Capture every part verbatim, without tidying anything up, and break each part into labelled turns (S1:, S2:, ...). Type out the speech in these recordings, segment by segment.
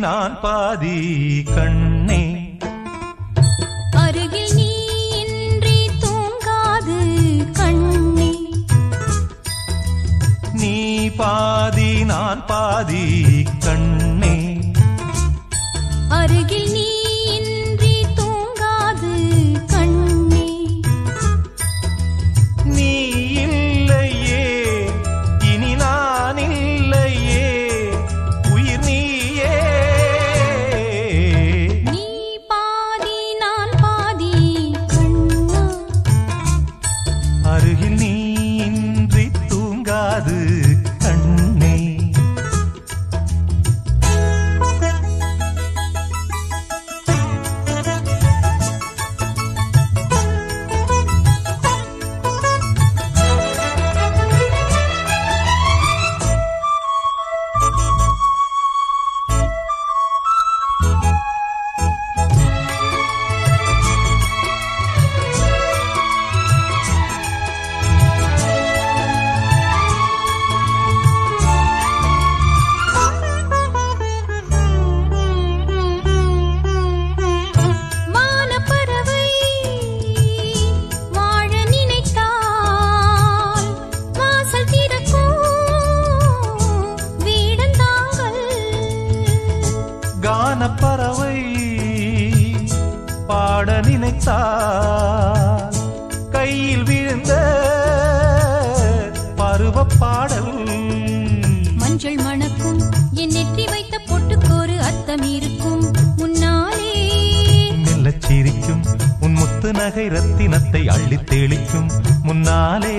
S1: நான் பாதி கண்ணே
S2: அருகில் நீ இன்றி தூங்காது கண்ணே
S1: நீ பாதி நான் பாதி கண்ணே
S2: அருகில் நீ இன்றி தூங்காது கண்ணே
S1: நீ இல்லையே இனி நான் இல்லையே உயிர் நீயே
S2: நீ பாதி நான் பாதி கண்ணா
S1: அருகில் நீ இன்றி தூங்காது கண்ணே பறவை பாட நினைத்தால் கையில் விழுந்த பருவ பாடல்
S2: மஞ்சள் மணக்கும் என் நெற்றி வைத்த பொட்டுக்கோரு அர்த்தம் இருக்கும் முன்னாலே
S1: மெல்லச் சிரிக்கும் உன் முத்து நகை ரத்தினத்தை அள்ளித் தெளிக்கும் முன்னாலே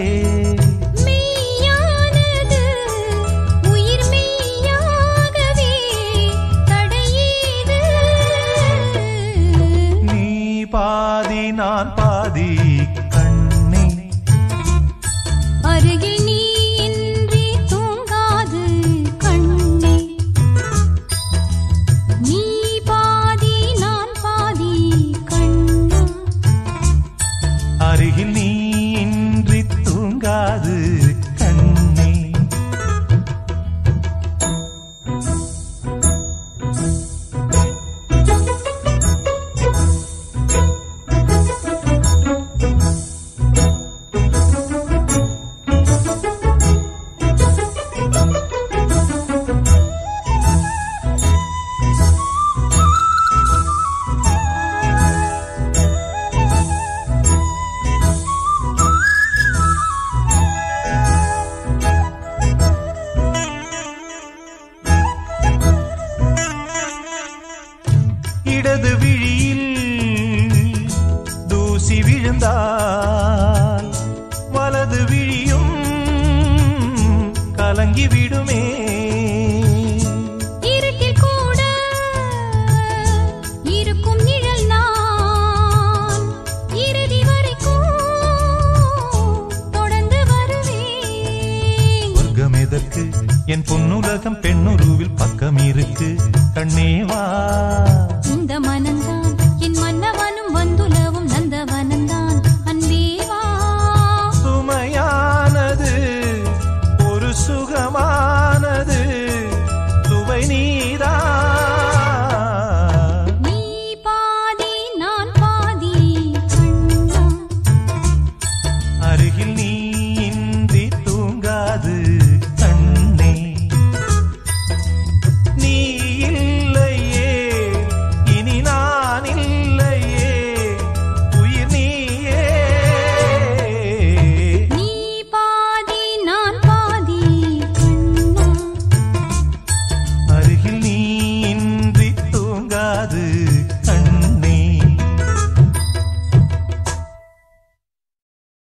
S1: பாதி நான் பாதி கண்ணே
S2: அருகில் நீ இன்றி தூங்காது கண்ணே நீ பாதி நான் பாதி கண்ணா
S1: அருகில் நீ இன்றி தூங்காது கண்ணே இடது விழியில் தூசி விழுந்தால் வலது விழியும் கலங்கி விடுமே
S2: இருட்டில் கூட இருக்கும் நிழல் நான் இறுதி வரைக்கும் தொடர்ந்து வருவேன்
S1: சொர்க்கம் எதற்கு என் பொன்னுலகம் பெண்ணுருவில் பக்கம் இருக்கு கண்ணேவா